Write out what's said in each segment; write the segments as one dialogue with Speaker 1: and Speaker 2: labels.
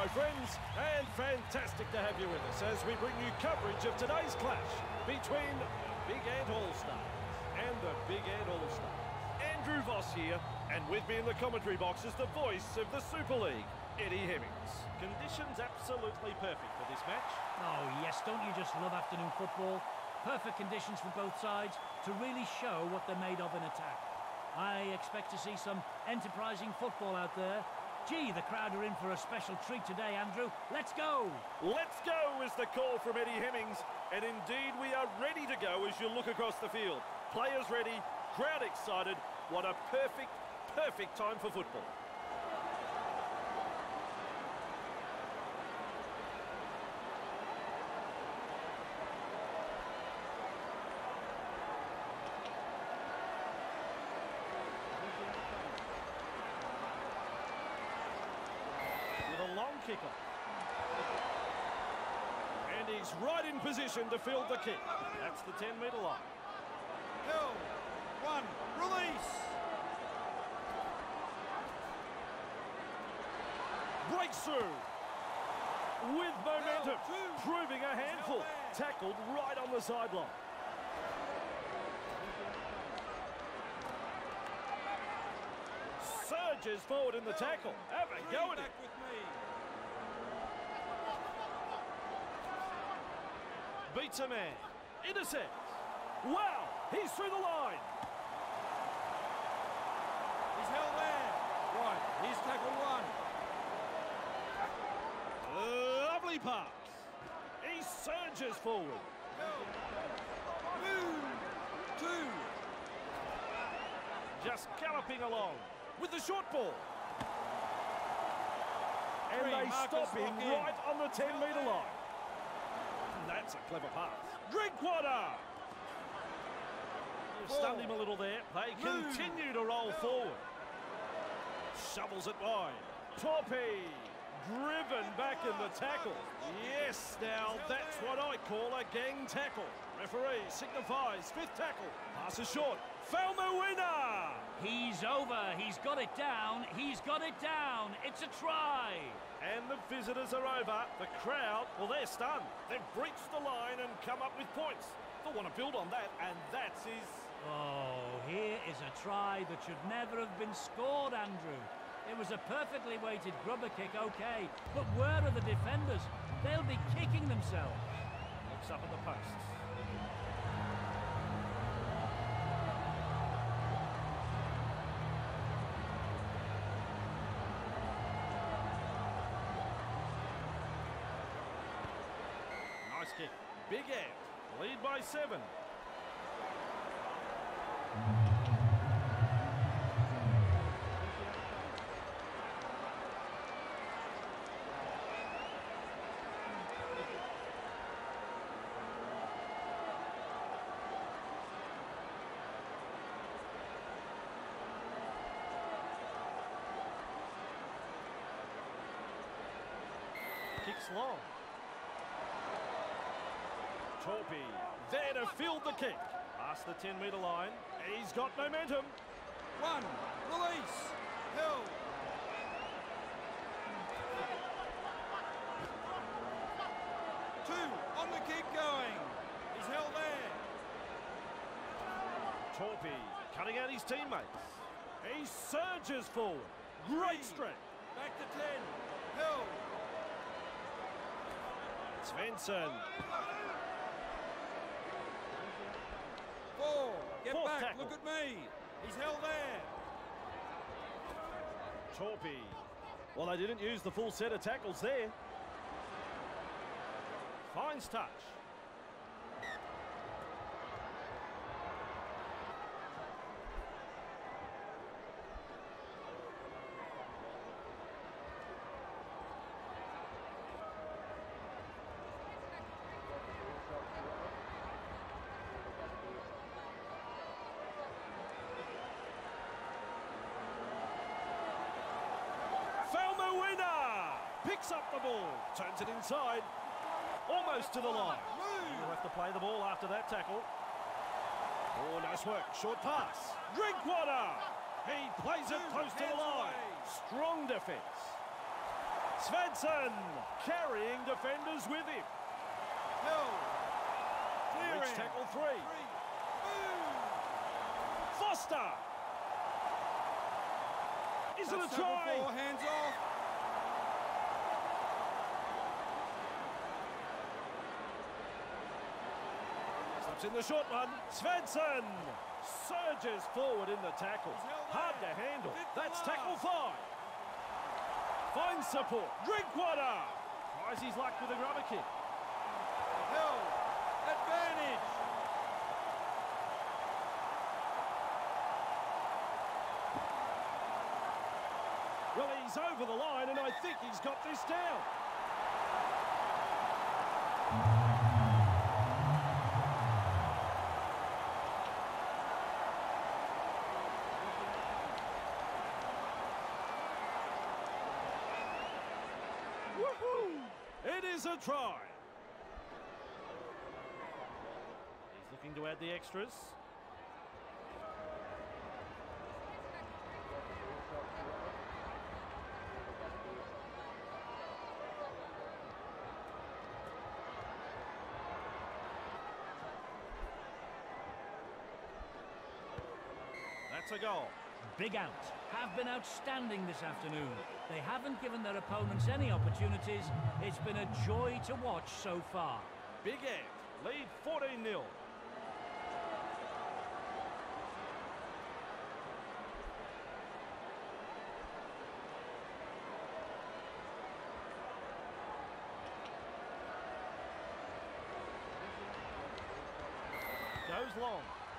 Speaker 1: my friends, and fantastic to have you with us as we bring you coverage of today's clash between the Big Ant All-Stars and the Big Ant All-Stars. Andrew Voss here, and with me in the commentary box is the voice of the Super League, Eddie Hemmings. Conditions absolutely perfect for this match.
Speaker 2: Oh yes, don't you just love afternoon football? Perfect conditions for both sides to really show what they're made of in attack. I expect to see some enterprising football out there. Gee, the crowd are in for a special treat today, Andrew. Let's go! Let's go is the call from Eddie Hemmings. And indeed, we are ready to go as you look across the field. Players ready, crowd excited. What a perfect time for football. Long kick-off. And he's right in position to field the kick. That's the 10-metre line.
Speaker 3: Held. One. Release.
Speaker 1: Breaks through. With momentum. Proving a handful. Tackled right on the sideline. Surges forward in the tackle. Have a go at it. Beats a man. Intercepts. Wow, he's through the line.
Speaker 3: He's held there. Right, he's tackle one.
Speaker 1: Lovely pass. He surges forward.
Speaker 3: Move. Two.
Speaker 1: Just galloping along with the short ball. And they stop him right on the 10-metre line. That's a clever pass. Drinkwater! Stunned him a little there. They continue to roll forward. Shovels it wide. Torpy! Driven back in the tackle. Yes, now that's what I call a gang tackle. Referee signifies fifth tackle. Pass is short. Found the winner!
Speaker 2: He's over. He's got it down. He's got it down. It's a try.
Speaker 1: And the visitors are over. The crowd, well, they're stunned. They've breached the line and come up with points. They'll want to build on that, and that's his...
Speaker 2: Oh, here is a try that should never have been scored, Andrew. It was a perfectly weighted grubber kick, okay, but where are the defenders? They'll be kicking themselves.
Speaker 1: Looks up at the posts. Nice kick. Big Ant, lead by 7. Kicks long. Torpy, there to field the kick. Past the 10-metre line. He's got momentum.
Speaker 3: One. Release. Held. Two. On the kick going. He's held there.
Speaker 1: Torpy cutting out his teammates. He surges forward. Great strength.
Speaker 3: Back to 10. Held.
Speaker 1: Svensson.
Speaker 3: 4. Get
Speaker 1: Fourth
Speaker 3: back.
Speaker 1: tackle.
Speaker 3: Look at me. He's held there.
Speaker 1: Torpy. Well, they didn't use the full set of tackles there. Finds touch. Picks up the ball, turns it inside, almost to the line. You'll have to play the ball after that tackle. Oh, nice work, short pass. Drinkwater! He plays it close to the line. Strong defence. Svensson carrying defenders with him.
Speaker 3: Held. Clearing.
Speaker 1: Reach tackle 3.
Speaker 3: Boom.
Speaker 1: Foster. Is it a
Speaker 3: That's tackle
Speaker 1: try?
Speaker 3: 4, hands off.
Speaker 1: Slips in the short one. Svensson surges forward in the tackle. Hard to handle. That's tackle 5. Finds support. Drinkwater. Tries his luck with a grubber kick.
Speaker 3: Held. Advantage.
Speaker 1: Well, he's over the line, and I think he's got this down. Woohoo! It is a try. He's looking to add the extras. That's a goal.
Speaker 2: Big Out have been outstanding this afternoon. They haven't given their opponents any opportunities. It's been a joy to watch so far.
Speaker 1: Big Ant lead 14-0. Goes long.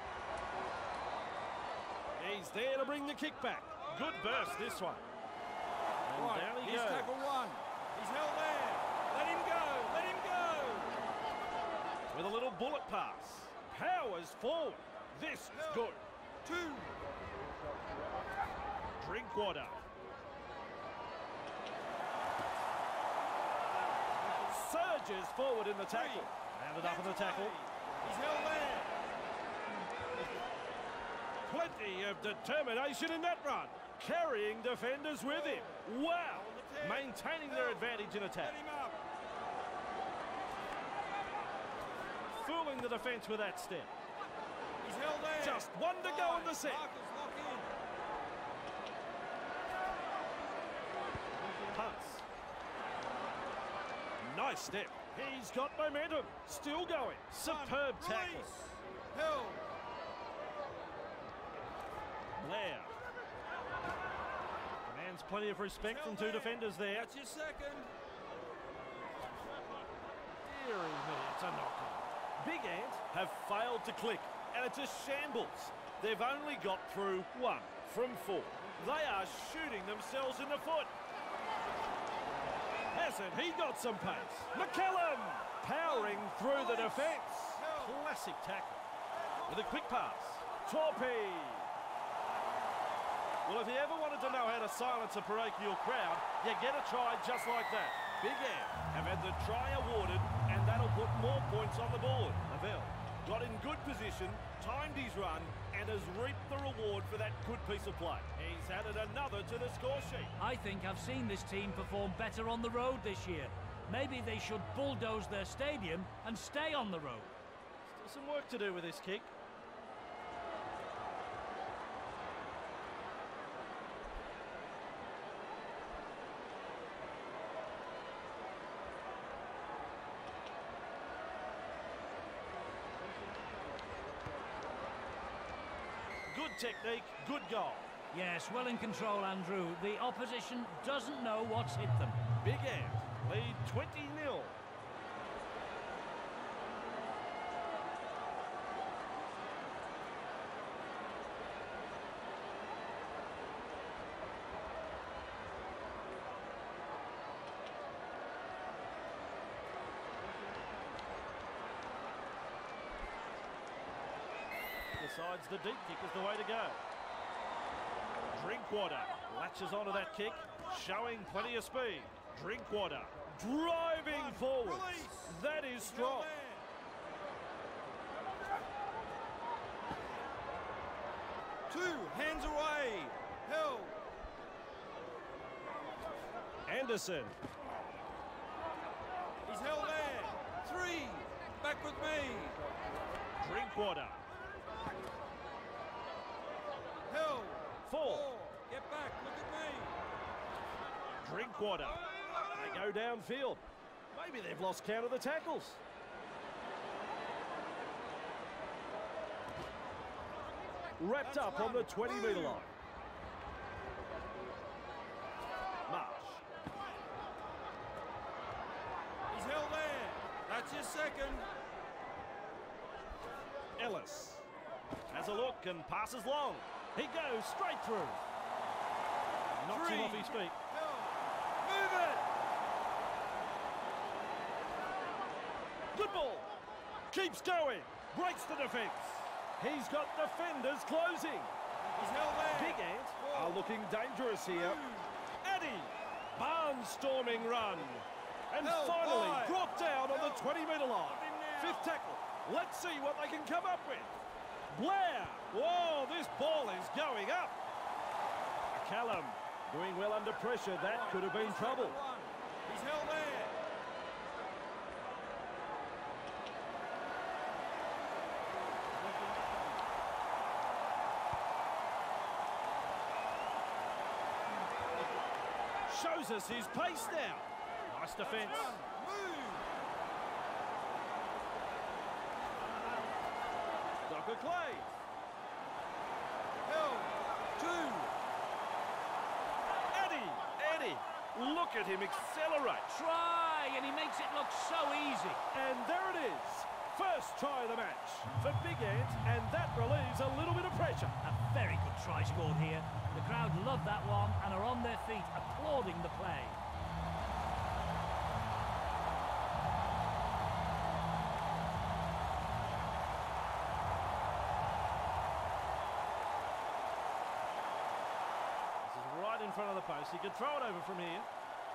Speaker 1: He's there to bring the kick back. Good burst this one. And
Speaker 3: Right,
Speaker 1: down he
Speaker 3: he's
Speaker 1: goes.
Speaker 3: tackle 1. He's held there. Let him go. Let him go.
Speaker 1: With a little bullet pass. Powers forward. This is good.
Speaker 3: 2.
Speaker 1: Drinkwater. Surges forward in the tackle. Landed up in the tackle.
Speaker 3: He's held there.
Speaker 1: Plenty of determination in that run. Carrying defenders with him. Wow. Maintaining their advantage in attack.
Speaker 3: Let him up.
Speaker 1: Fooling the defence with that step.
Speaker 3: He's held there.
Speaker 1: Just one to go in the set.
Speaker 3: Marcus, lock in.
Speaker 1: Punts. Nice step. He's got momentum. Still going. Superb tackle.
Speaker 3: Release. Held.
Speaker 1: Blair. Commands plenty of respect from 2 defenders there.
Speaker 3: That's your second.
Speaker 1: Deary me, it's a knockout. Big Ant have failed to click, and it's a shambles. They've only got through 1 from 4. They are shooting themselves in the foot. Hasn't he got some pace? McCallum powering through the defence. Classic tackle. With a quick pass. Torpy. Well, if you ever wanted to know how to silence a parochial crowd, you get a try just like that. Big Ant have had the try awarded, and that'll put more points on the board. Lavelle got in good position, timed his run, and has reaped the reward for that good piece of play. He's added another to the score sheet.
Speaker 2: I think I've seen this team perform better on the road this year. Maybe they should bulldoze their stadium and stay on the road.
Speaker 1: Still some work to do with this kick. Good technique, good goal.
Speaker 2: Yes, well in control, Andrew. The opposition doesn't know what's hit them.
Speaker 1: Big Ant lead 20-0. Decides the deep kick is the way to go. Drinkwater latches onto that kick, showing plenty of speed. Drinkwater driving forward. That is strong.
Speaker 3: 2, hands away. Held.
Speaker 1: Anderson.
Speaker 3: He's held there. 3. Back with me.
Speaker 1: Drinkwater.
Speaker 3: Held.
Speaker 1: 4.
Speaker 3: Get back. Look at me.
Speaker 1: Drinkwater. They go downfield. Maybe they've lost count of the tackles. Wrapped up on the 20-metre line. Marsh.
Speaker 3: He's held there. That's your second.
Speaker 1: Ellis has a look and passes long. He goes straight through. Knocks him off his feet.
Speaker 3: Move it.
Speaker 1: Good ball. Keeps going. Breaks the defence. He's got defenders closing.
Speaker 3: He's held there.
Speaker 1: Big Ant are looking dangerous here. Addy. Barnstorming run. And
Speaker 3: Held
Speaker 1: finally
Speaker 3: by.
Speaker 1: brought down on the 20-metre line.
Speaker 3: Got him now.
Speaker 1: 5th tackle. Let's see what they can come up with. Blair. Whoa, this ball is going up. Callum doing well under pressure. That could have been trouble.
Speaker 3: He's held there.
Speaker 1: Shows us his pace now. Nice defence.
Speaker 3: Move.
Speaker 1: Docker Clay.
Speaker 3: Held. 2.
Speaker 1: Eddie. Look at him accelerate.
Speaker 2: Try, and he makes it look so easy.
Speaker 1: And there it is. First try of the match for Big Ant, and that relieves a little bit of pressure.
Speaker 2: A very good try scored here. The crowd love that one and are on their feet applauding the play.
Speaker 1: This is right in front of the post. He could throw it over from here.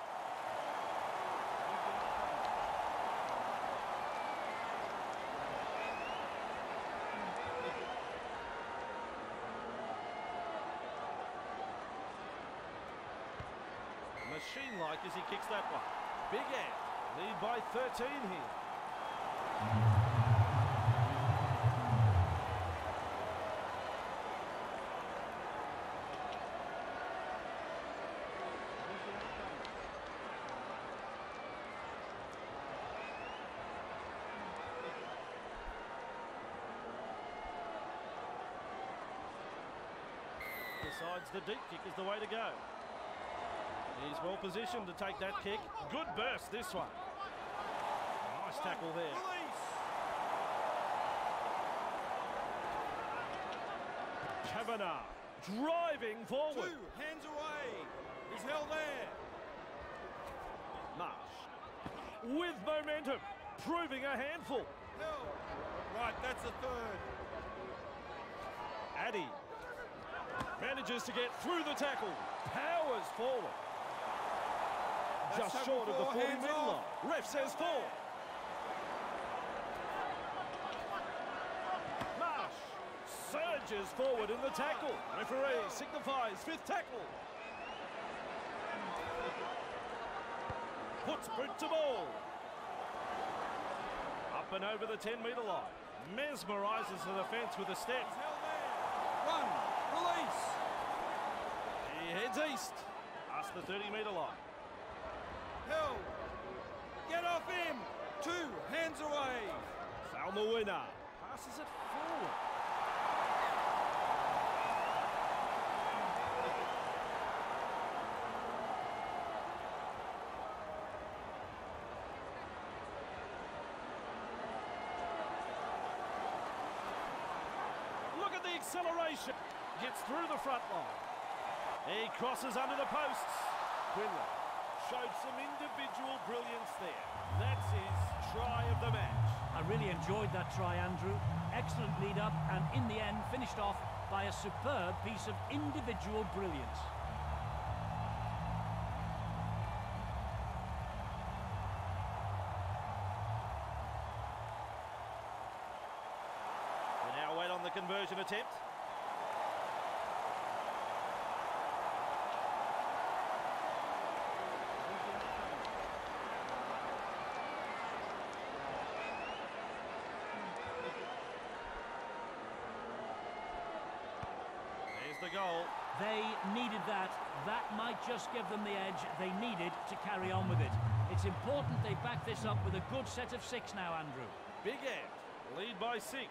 Speaker 1: Machine-like as he kicks that one. Big Ant lead by 13 here. Decides the deep kick is the way to go. He's well positioned to take that kick. Good burst, this one. Nice tackle there.
Speaker 3: Release.
Speaker 1: Kavanagh driving
Speaker 3: 2.
Speaker 1: forward.
Speaker 3: Hands away. He's held there.
Speaker 1: Marsh with momentum, proving a handful.
Speaker 3: Held. Right, that's the 3rd.
Speaker 1: Addy manages to get through the tackle. Powers forward.
Speaker 3: That's
Speaker 1: Just short of the
Speaker 3: 7-4,
Speaker 1: 40-metre
Speaker 3: hands
Speaker 1: line.
Speaker 3: off.
Speaker 1: Ref says 4. Marsh surges forward in the tackle. Referee signifies 5th tackle. Puts Brent to ball. Up and over the 10-metre line. Mesmerises the defence with a step.
Speaker 3: He's held there. 1. Release.
Speaker 1: He heads east. Past the 30-metre line.
Speaker 3: Held. Get off him. 2. Hands away.
Speaker 1: Found the winner. Passes it forward. Look at the acceleration. Gets through the front line. He crosses under the posts. Quinlan showed some individual brilliance there. That's his try of the match.
Speaker 2: I really enjoyed that try, Andrew. Excellent lead-up, and in the end finished off by a superb piece of individual brilliance.
Speaker 1: We now wait on the conversion attempt. the goal.
Speaker 2: They needed that. That might just give them the edge they needed to carry on with it. It's important they back this up with a good set of 6 now, Andrew.
Speaker 1: Big Ant lead by 6.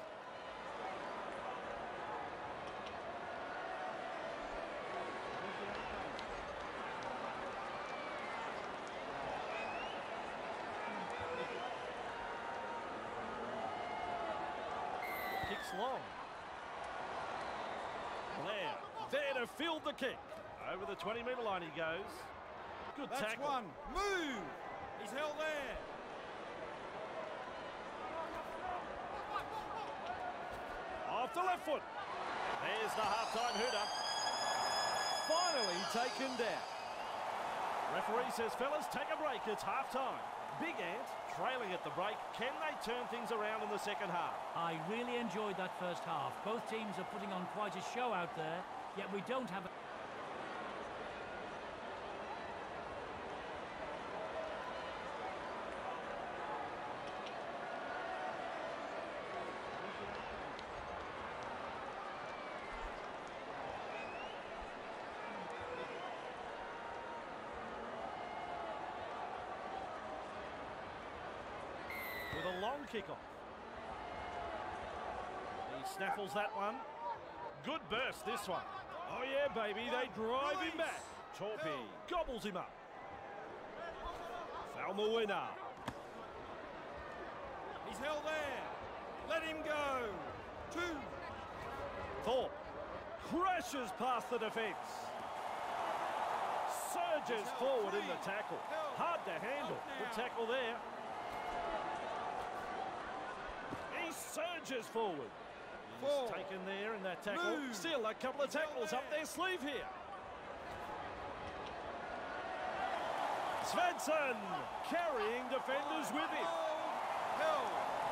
Speaker 1: Kicks long. Blair there to field the kick. Over the 20-metre line he goes. Good
Speaker 3: That's
Speaker 1: tackle.
Speaker 3: one. Move! He's held there.
Speaker 1: Off the left foot. There's the half-time hooter. Finally taken down. Referee says, fellas, take a break. It's half-time. Big Ant trailing at the break. Can they turn things around in the second half?
Speaker 2: I really enjoyed that first half. Both teams are putting on quite a show out there, yet we don't have a...
Speaker 1: With a long kick-off. He snaffles that one. Good burst, this one. Oh, yeah, baby, they drive him back. Torpy gobbles him up. Falmawina.
Speaker 3: He's held there. Let him go. 2.
Speaker 1: Thorpe crashes past the defence. Surges forward in the tackle. Hard to handle. Good tackle there. He surges forward. He's taken there in that tackle.
Speaker 3: Move.
Speaker 1: Still a couple of tackles up their sleeve here. Svensson carrying defenders with him.
Speaker 3: Held.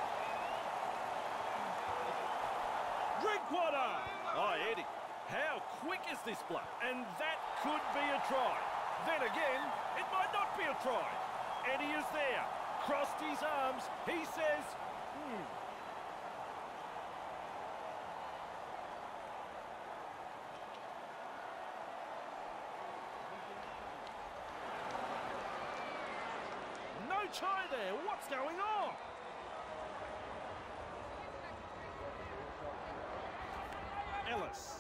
Speaker 1: Drinkwater. Oh, Eddie, how quick is this bloke? And that could be a try. Then again, it might not be a try. Eddie is there. Crossed his arms. He says, No try there. What's going on? Ellis.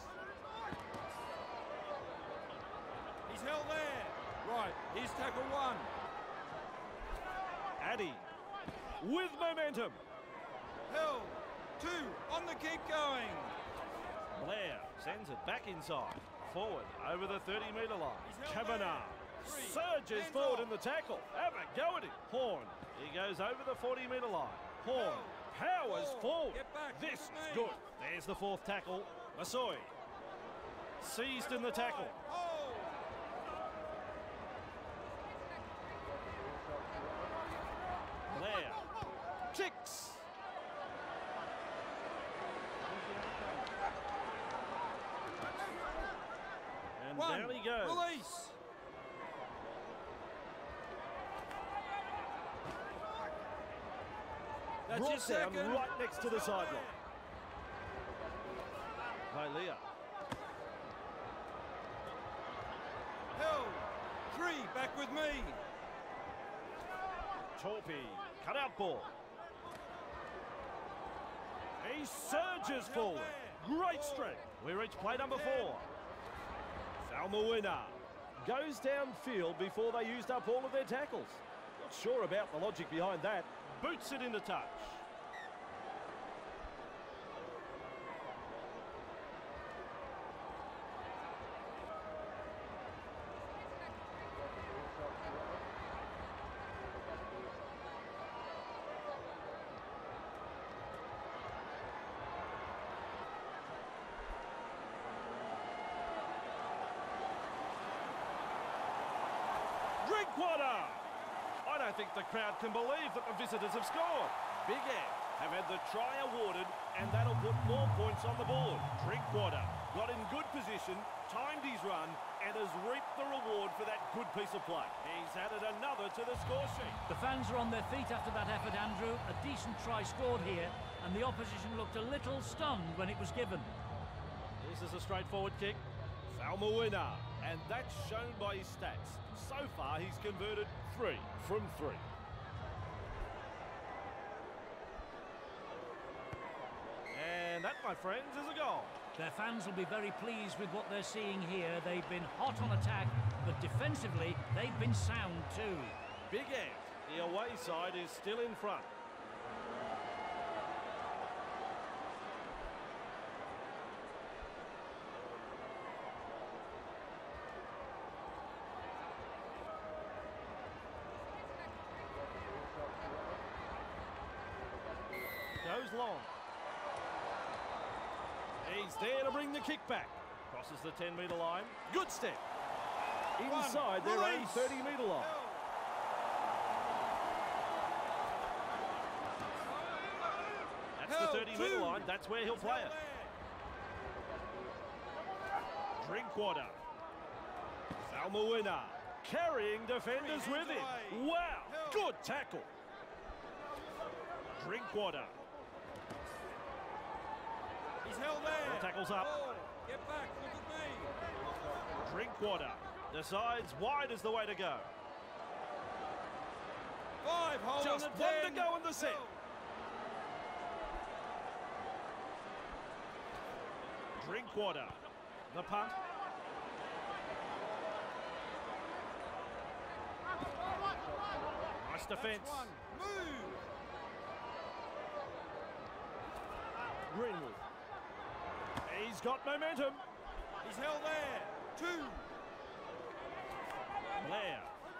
Speaker 3: He's held there. Right, here's tackle 1.
Speaker 1: Addy with momentum.
Speaker 3: Held. 2. On the keep going.
Speaker 1: Blair sends it back inside. Forward over the 30-metre line.
Speaker 3: He's held there.
Speaker 1: Kavanagh
Speaker 3: 3.
Speaker 1: surges
Speaker 3: Hands
Speaker 1: forward
Speaker 3: off.
Speaker 1: in the tackle. Have a go at him. Horn. He goes over the 40-metre line. Horn powers forward.
Speaker 3: Get back.
Speaker 1: This is
Speaker 3: Good.
Speaker 1: good. There's the 4th tackle. Masoi seized in the tackle.
Speaker 3: Hold.
Speaker 1: Blair kicks. And
Speaker 3: 1.
Speaker 1: down he goes.
Speaker 3: Release. That's your
Speaker 1: Brought down
Speaker 3: second.
Speaker 1: right next to the sideline. Vailea.
Speaker 3: Held. 3. Back with me.
Speaker 1: Torpy, cut out ball. He surges forward. Great strength. We reach play number 4. Falmawina goes downfield before they used up all of their tackles. Not sure about the logic behind that. Boots it into touch. Drinkwater! I don't think the crowd can believe that the visitors have scored. Big Ant have had the try awarded, and that'll put more points on the board. Drinkwater got in good position, timed his run, and has reaped the reward for that good piece of play. He's added another to the score sheet.
Speaker 2: The fans are on their feet after that effort, Andrew. A decent try scored here, and the opposition looked a little stunned when it was given.
Speaker 1: This is a straightforward kick. Falma winner. And that's shown by his stats. So far, he's converted 3 from 3. And that, my friends, is a goal.
Speaker 2: Their fans will be very pleased with what they're seeing here. They've been hot on attack, but defensively, they've been sound too.
Speaker 1: Big Ant, the away side, is still in front. Goes long. He's there to bring the kick back. Crosses the 10-metre line. Good step. Inside their own 30-metre line. That's the 30-metre line. That's where he'll play it. Drinkwater. Falma winner. Carrying defenders with him. Wow. Good tackle. Drinkwater.
Speaker 3: He's held there.
Speaker 1: Well, tackles up.
Speaker 3: Oh, get back, look at me.
Speaker 1: Drinkwater decides wide is the way to go.
Speaker 3: 5, hold
Speaker 1: Just
Speaker 3: on to
Speaker 1: one
Speaker 3: 10.
Speaker 1: to go in the set. Drinkwater. The punt. Nice defence.
Speaker 3: Move.
Speaker 1: Greenwood. He's got momentum.
Speaker 3: He's held there. 2.
Speaker 1: Blair.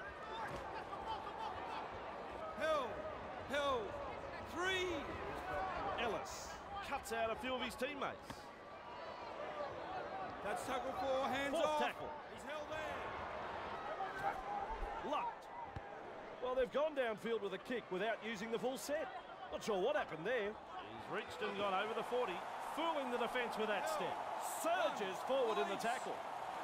Speaker 3: Held. 3.
Speaker 1: Ellis cuts out a few of his teammates.
Speaker 3: That's tackle 4, hands
Speaker 1: Fourth
Speaker 3: off.
Speaker 1: tackle.
Speaker 3: He's held there.
Speaker 1: Lucked. Well, they've gone downfield with a kick without using the full set. Not sure what happened there. He's reached and gone over the 40, fooling the defence with that step. Surges forward in the tackle.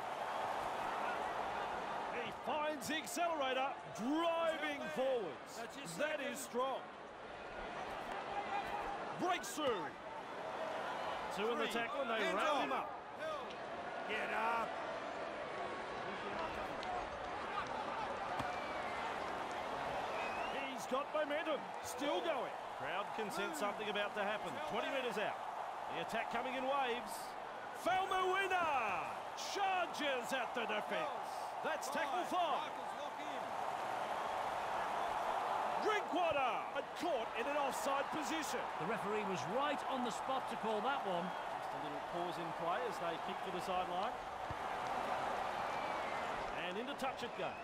Speaker 1: He finds the accelerator, driving forwards. That is strong. Breaks through. 2 in the tackle and they
Speaker 3: Hands
Speaker 1: round
Speaker 3: off.
Speaker 1: him up.
Speaker 3: Get up.
Speaker 1: He's got momentum, still going. Crowd can sense something about to happen. 20 metres out. The attack coming in waves. Falma winner! Charges at the defence. That's tackle 5.
Speaker 3: Marcus, lock in.
Speaker 1: Drinkwater! And caught in an offside position.
Speaker 2: The referee was right on the spot to call that one.
Speaker 1: Just a little pause in play as they kick for the sideline. And into touch it goes.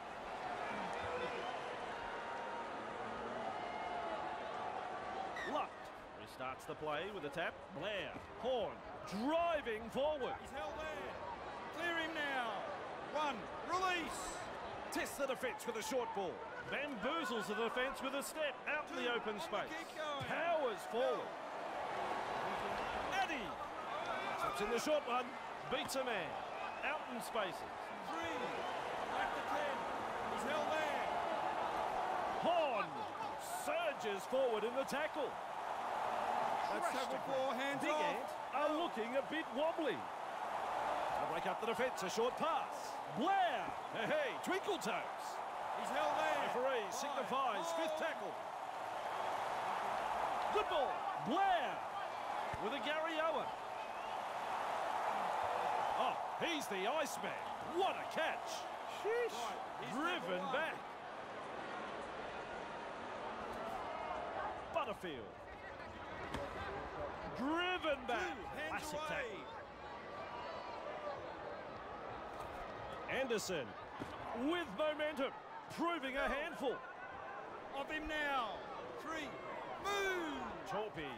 Speaker 1: Lucked. Restarts the play with a tap. Blair. Horn. Driving forward.
Speaker 3: He's held there. Clear him now. 1. Release.
Speaker 1: Tests the defence with a short ball. Bamboozles the defence with a step out in the open space.
Speaker 3: Keep going.
Speaker 1: Powers forward. Addy. Slips in the short one. Beats a man. Out in spaces.
Speaker 3: 3. Back to 10. He's held there.
Speaker 1: Horn surges forward in the tackle.
Speaker 3: That's tackle 4, hands
Speaker 1: Big
Speaker 3: off.
Speaker 1: Ant are looking a bit wobbly. To break up the defence, a short pass. Blair. Hey, twinkle toes.
Speaker 3: He's held there.
Speaker 1: Referee signifies 5th tackle. Good ball. Blair with a Gary Owen. Oh, he's the Iceman. What a catch. Sheesh.
Speaker 3: He's
Speaker 1: Driven
Speaker 3: number 1.
Speaker 1: back. Butterfield. Driven back.
Speaker 3: 2, hands
Speaker 1: Classic
Speaker 3: away.
Speaker 1: tackle. Anderson with momentum, proving a handful.
Speaker 3: Off him now. 3. Move.
Speaker 1: Torpy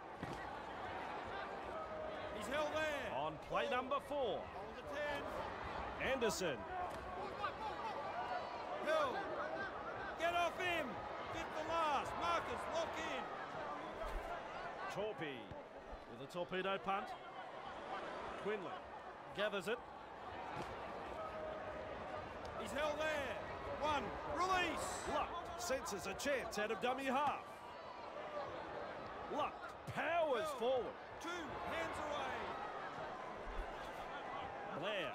Speaker 3: He's held there.
Speaker 1: on play number 4.
Speaker 3: Hold the 10.
Speaker 1: Anderson.
Speaker 3: Hill. Get off him. 5th and last. Marcus, lock in.
Speaker 1: Torpy with a torpedo punt. Quinlan gathers it.
Speaker 3: He's held there. 1. Release.
Speaker 1: Lucked senses a chance out of dummy half. Lucked powers
Speaker 3: Hill.
Speaker 1: forward.
Speaker 3: 2. Hands away.
Speaker 1: Blair.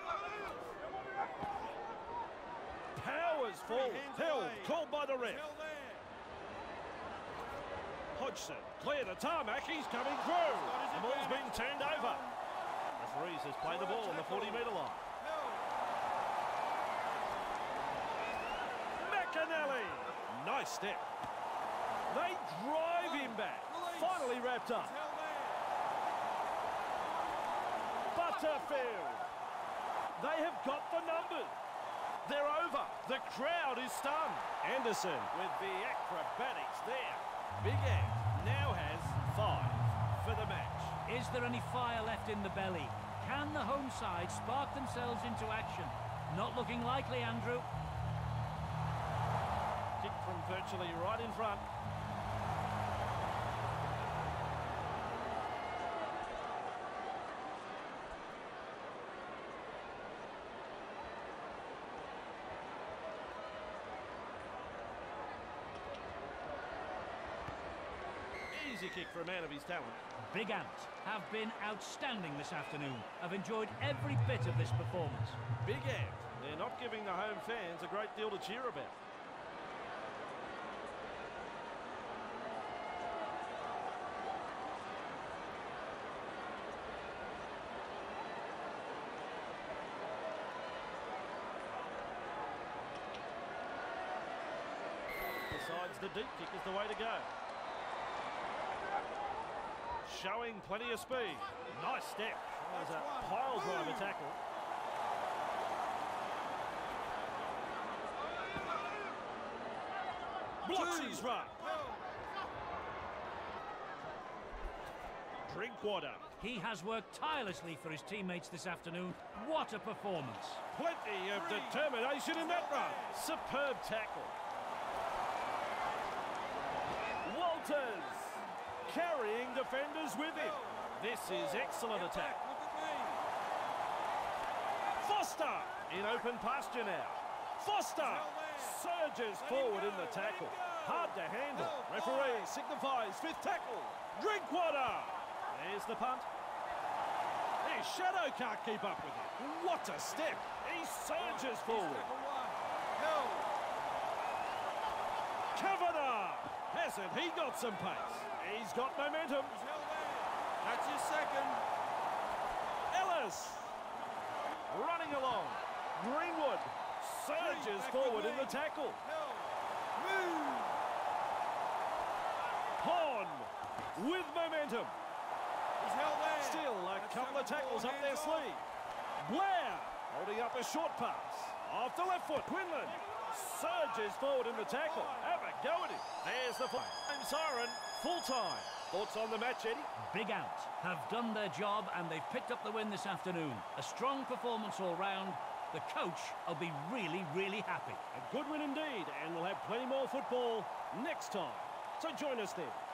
Speaker 1: Powers forward. Held. Called by the ref. Hodgson. Clear the tarmac. He's coming through. The ball's been turned over. Referees has played the ball on the 40-metre line. McAnally. Nice step. They drive him back. Finally wrapped up. Butterfield. They have got the numbers. They're over. The crowd is stunned. Anderson with the acrobatics there. Big Ant now has 5 for the match.
Speaker 2: Is there any fire left in the belly? Can the home side spark themselves into action? Not looking likely, Andrew.
Speaker 1: Kick from virtually right in front. Easy kick for a man of his talent.
Speaker 2: Big Ant have been outstanding this afternoon. I've enjoyed every bit of this performance.
Speaker 1: Big Ant. They're not giving the home fans a great deal to cheer about. Decides the deep kick is the way to go. Showing plenty of speed. Nice step. There's a pile driver tackle. Blocks his run. Drinkwater.
Speaker 2: He has worked tirelessly for his teammates this afternoon. What a performance.
Speaker 1: Plenty of determination in that run. Superb tackle. Walters. Carrying defenders with him. This is excellent attack. Foster in open pasture now. Foster surges forward in the tackle. Hard to handle. Referee signifies 5th tackle. Drinkwater. There's the punt. His shadow can't keep up with him. What a step. He surges forward. Kavanagh. Hasn't he got some pace? He's got momentum.
Speaker 3: That's his second.
Speaker 1: Ellis. Running along. Greenwood surges forward in the tackle.
Speaker 3: Move.
Speaker 1: Horn with momentum.
Speaker 3: He's held there.
Speaker 1: Still a couple of tackles up their sleeve. Blair holding up a short pass. Off the left foot. Quinlan surges forward in the tackle. Have a go at him. There's the siren. Full time. Thoughts on the match, Eddie?
Speaker 2: Big Ant have done their job and they've picked up the win this afternoon. A strong performance all round. The coach will be really, really happy.
Speaker 1: A good win indeed, and we'll have plenty more football next time. So join us then.